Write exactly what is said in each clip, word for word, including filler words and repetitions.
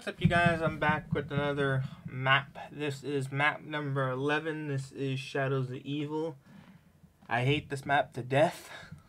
What's up, you guys? I'm back with another map. This is map number eleven. This is Shadows of Evil. I hate this map to death,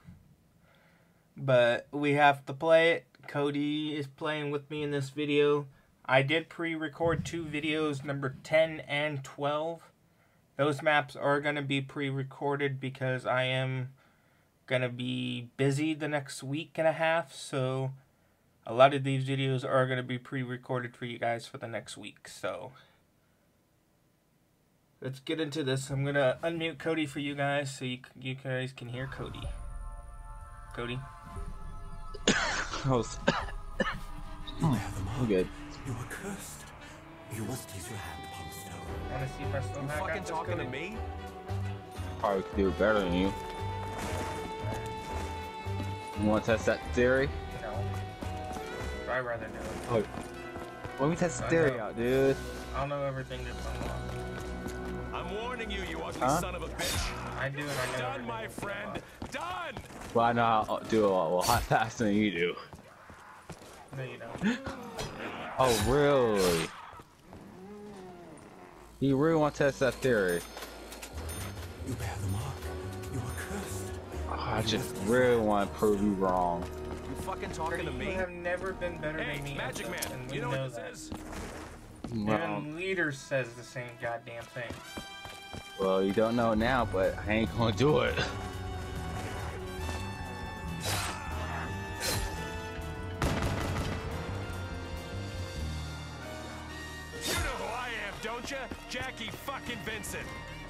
but we have to play it. Cody is playing with me in this video. I did pre-record two videos, number ten and twelve. Those maps are going to be pre-recorded because I am going to be busy the next week and a half, so a lot of these videos are going to be pre-recorded for you guys for the next week. So let's get into this. I'm going to unmute Cody for you guys so you, you guys can hear Cody. Cody? Oh, I'm good. You were cursed. You must place your hand upon the stone. Want to see if I still You have fucking this, talking Cody? to me? Probably could do it better than you. You want to test that theory? No. I'd rather know. Oh. Let me test the I theory know. out, dude. I don't know everything that's unlocked. I'm warning you, you ugly Huh? son of a bitch. I do, and I know Done, everything my that's friend. unlocked. Done! Well, I know how to do it a lot faster than you do. No, you don't. Oh, really? You really want to test that theory? You bear the mark. You were cursed. Oh, I just really want to prove you wrong. You fucking talking to You me? have never been better Hey, than me. Magic and Man, we you know know what that. this is? Well, Even Leader says the same goddamn thing. well, you don't know now, but I ain't gonna do it. You know who I am, don't you? Jackie fucking Vincent.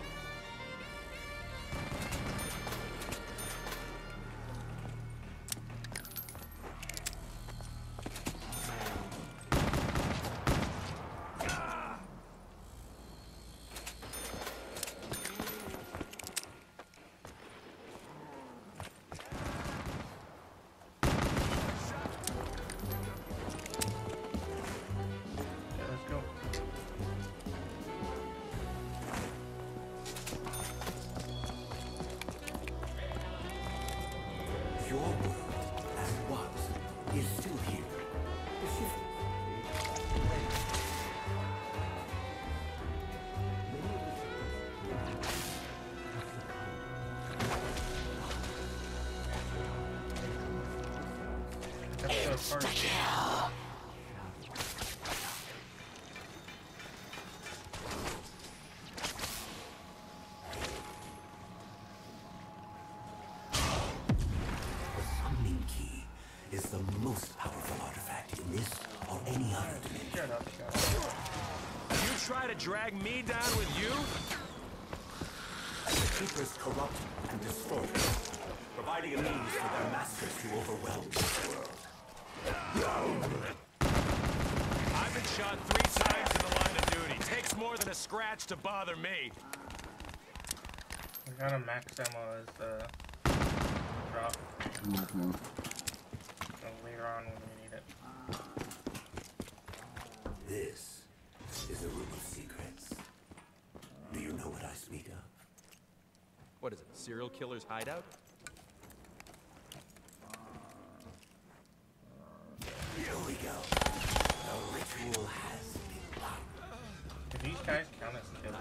Okay, let's go. Your world, as it was, is still here. The shift. Let's go first. The summoning key is the most powerful artifact in this or any other dimension. Shut up, shut up. You try to drag me down with you? The keepers corrupt and destroy, providing a means for their masters to overwhelm this world. I've been shot three times in the line of duty. Takes more than a scratch to bother me. We got a max ammo as the drop. Mm-hmm. So later on when we need it. This is a room of secrets. Do you know what I speak of? What is it, serial killer's hideout? Here we go. The ritual has begun. Do these guys count as kills?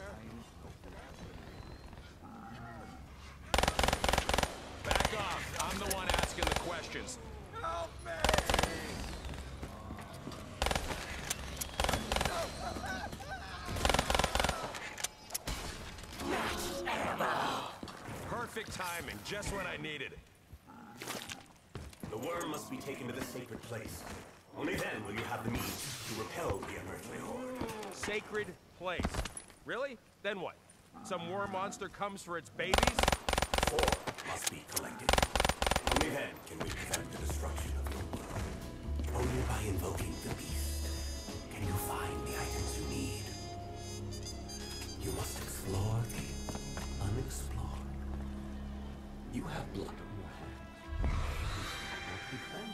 Back off. I'm the one asking the questions. Help me! Perfect timing, just when I needed it. The worm must be taken to the sacred place. Only then will you have the means to repel the unearthly horde. Sacred place. Really? Then what? Some war monster comes for its babies? Four must be collected. Only then can we prevent the destruction of your world. Only by invoking the beast can you find the items you need. You must explore the unexplored. You have blood on your hands. Be cleansed.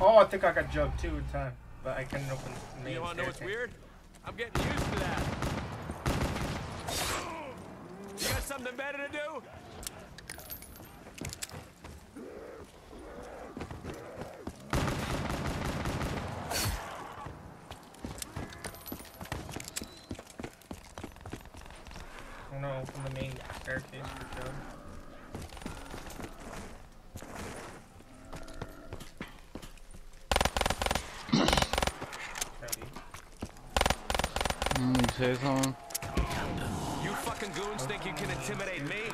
Oh, I think I got jumped two at a time, but I couldn't open the main You wanna know what's staircase. weird? I'm getting used to that. You got something better to do? I'm gonna open the main staircase for sure. Cody. Mm, you say something? You fucking goons think you can intimidate me?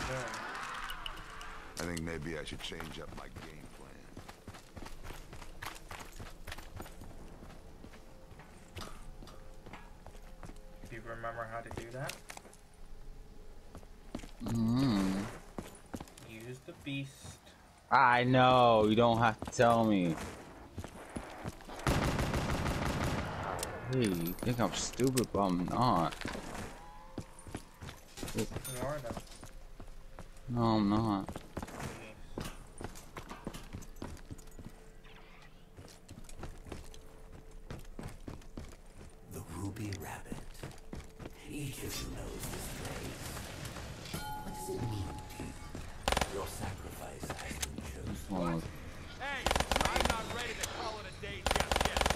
I think maybe I should change up my game plan. Do you remember how to do that? Mm. Use the beast. I know. You don't have to tell me. Hey, you think I'm stupid, but I'm not. You are though. No, I'm not. Yes. The Ruby Rabbit. Each of you knows this phrase. What does it mean to you? Your sacrifice has been chosen. Oh, Hey, I'm not ready to call it a day just yet.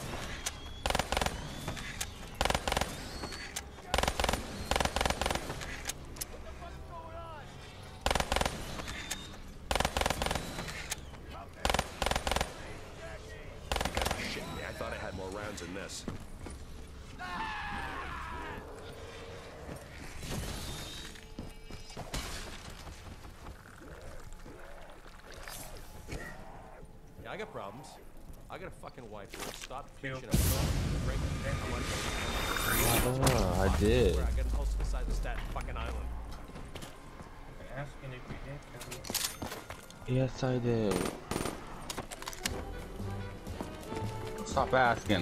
You gotta be shitting me. I thought I had more rounds than this. Yeah, I got problems. I got a fucking wife who will stop bitching at me. Break my oh, I did. I got a house beside the stat fucking island. I'm asking if you did, Cody. Yes, I did. Stop asking.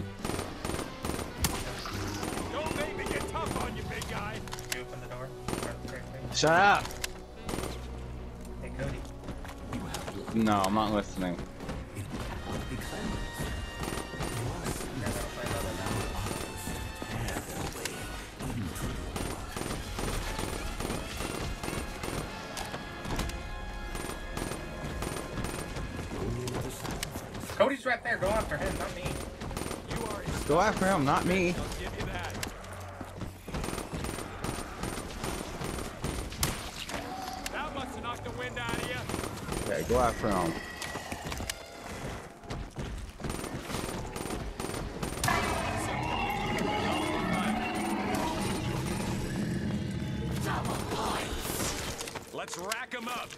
Don't make me get tough on you, big guy. Did you open the door? Or the staircase? Shut up! Hey, Cody. No, I'm not listening. Big silence. You are seeing Yeah, that'll play another now. others tear their way into your blood. Only another sacrifice. Cody's right there. Go after him, not me. You are a Go after him, not me. I'll give you that. That must have knocked the wind out of you. Yeah, go after him. Let's rack 'em up.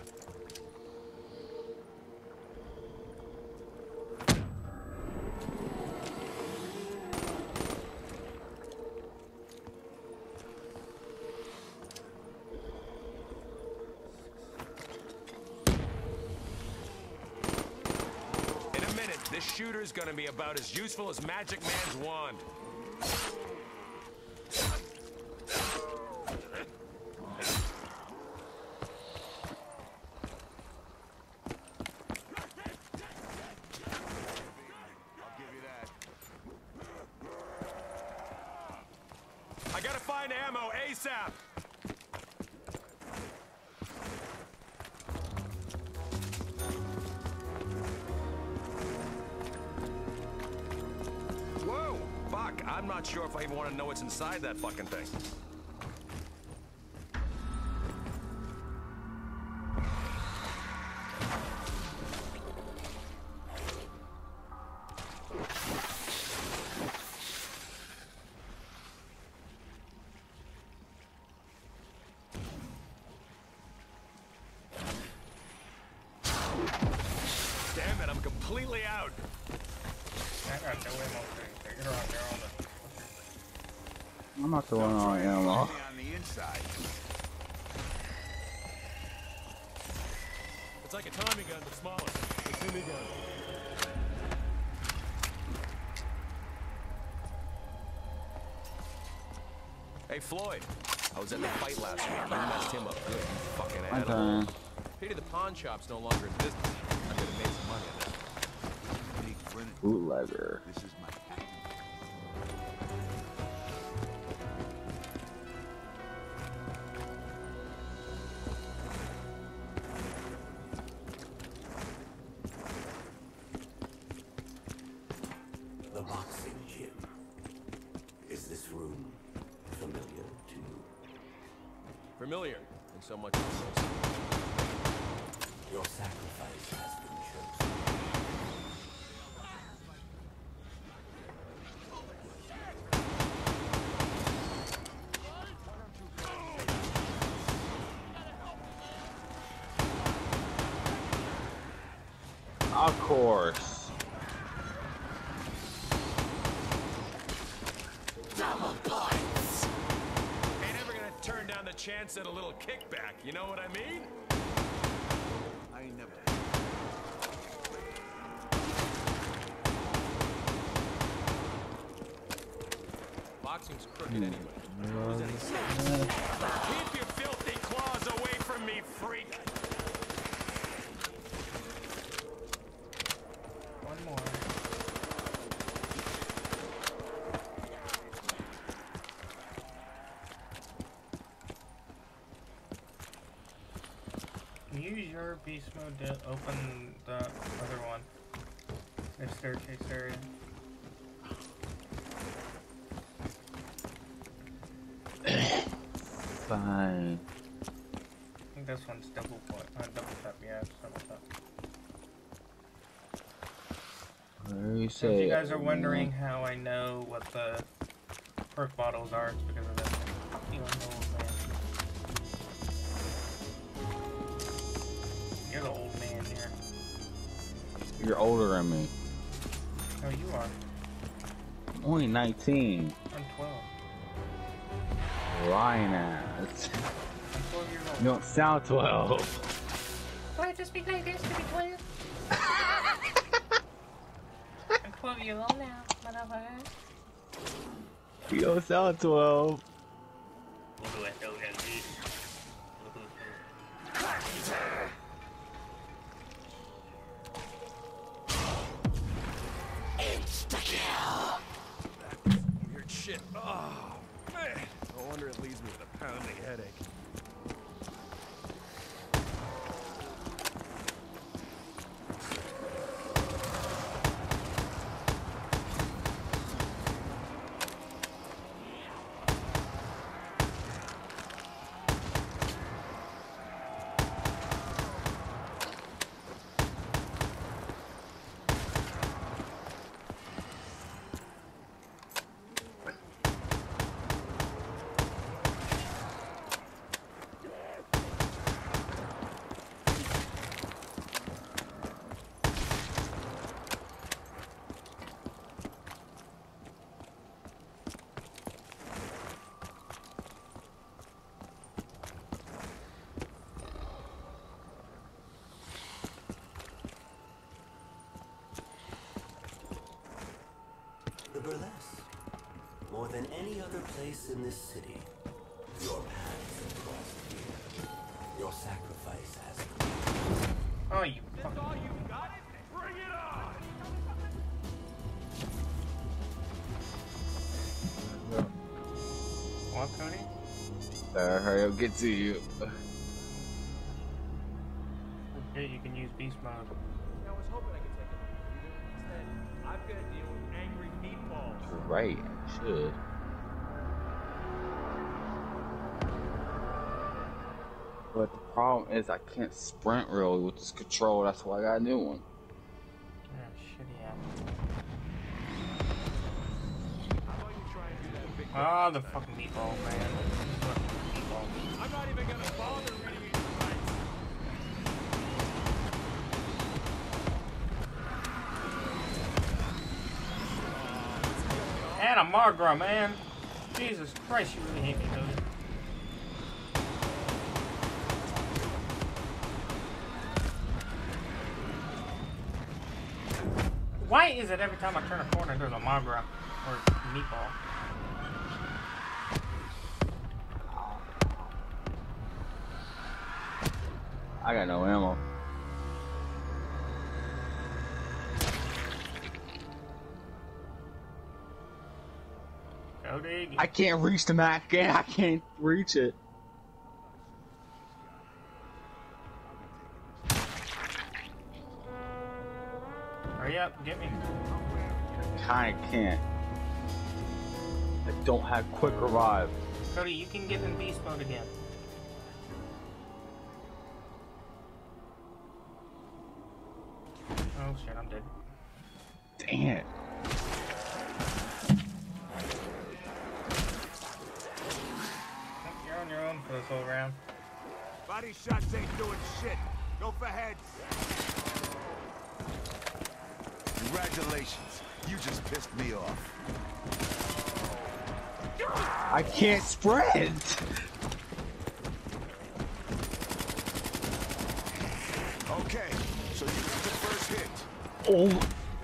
In a minute, this shooter's gonna be about as useful as Magic Man's wand. I gotta find ammo ASAP. Whoa, fuck. I'm not sure if I even want to know what's inside that fucking thing. Damn it, I'm completely out. I got no ammo for you. You're on your own. I'm not the one on ammo. On the inside. It's like a Tommy gun, but smaller. It's Tommy gun. Hey, Floyd. I was at the fight last week. You messed him up good, you fucking I'm animal. done. Pity the pawn shop's no longer in business. I could have made some money on that. Big furniture. Bootlegger. This is my patent. The boxing gym. Is this room familiar to you? Familiar, in so much as Your sacrifice has been chosen. Of course. Double points! ain't ever gonna turn down the chance at a little kickback, you know what I mean? I ain't never. Boxing's crooked anyway. Who's any sense? Keep your filthy claws away from me, freak! One more. Use your beast mode to open the other one. The staircase area. Fine. I think this one's double point. Uh, double tap, yeah, it's double tap. Where you So if say? you guys are wondering how I know what the perk bottles are, it's because of this. You don't know, man. You're the old man here. You're older than me. No, you are. I'm only nineteen. I'm twelve. Lying ass. I'm twelve years old. You don't sound twelve. Do I just speak like this to be twelve? I'm twelve years old now, motherfucker. You don't sound twelve. What do I know that is? Weird shit. Oh, man. No wonder it leaves me with a pounding headache. The burlesque. More than any other place in this city, your paths have crossed here. Your sacrifice has come. Oh, you fucking... all you got? Bring it on! What, Cody? Better hurry up, get to you. Okay, you can use beast mode. I was hoping I could take a look. Instead, I've got to deal with angry meatballs. You're right, I should. But the problem is I can't sprint really with this control, that's why I got a new one. Yeah, shitty ass. How about you try and do that big Ah, the fucking meatball, man. Fucking meatball. I'm not even gonna bother reading you the rights. Anna Margra, man. Jesus Christ, you really hate me, Cody. Why is it every time I turn a corner there's a Margra or meatball? I got no ammo. Cody. I can't reach the map again. I can't reach it. Hurry up, get me. I can't. I don't have quick revive. Cody, you can get in beast mode again. Oh shit, I'm dead. Dang it. You're on your own for this whole round. Body shots ain't doing shit. Go for heads. Congratulations. You just pissed me off. I can't sprint. Okay, so you got the first hit. Oh.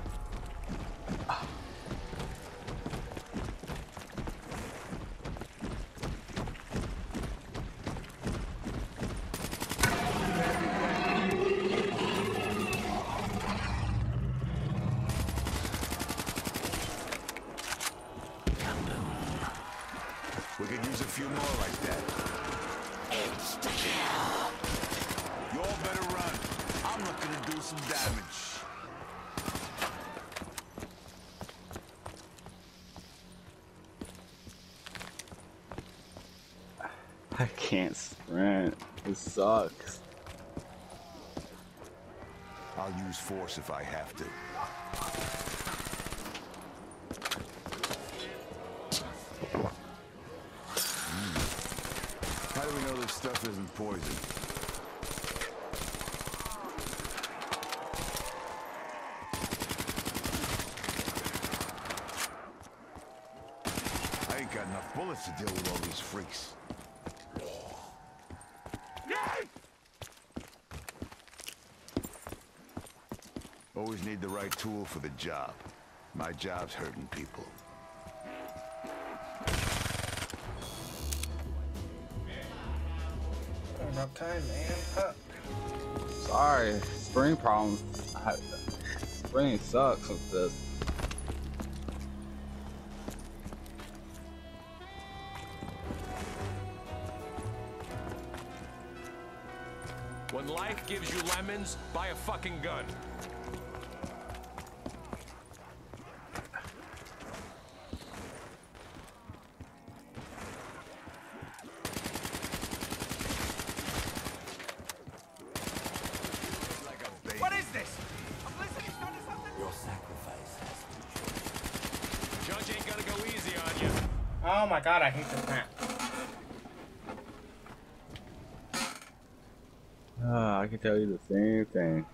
We could use a few more like that. You all better run. I'm looking to do some damage. I can't sprint. This sucks. I'll use force if I have to. Mm. How do we know this stuff isn't poison? I ain't got enough bullets to deal with all these freaks. Always need the right tool for the job. My job's hurting people. About time, man. Huh. Sorry, spring problems. I, spring sucks with this. When life gives you lemons, buy a fucking gun. What is this? I'm listening to something. Your sacrifice has been chosen. Judge ain't gonna go easy on you. Oh my god, I hate this map. Uh, I can tell you the same thing.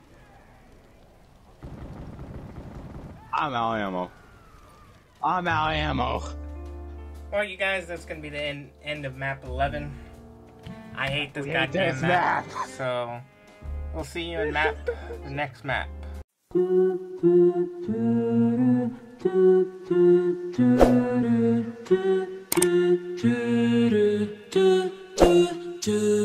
I'm out of ammo. I'm out of ammo. Well, you guys, that's gonna be the end, end of map eleven. I hate this We hate goddamn this map. map. So, we'll see you in map, the next map. do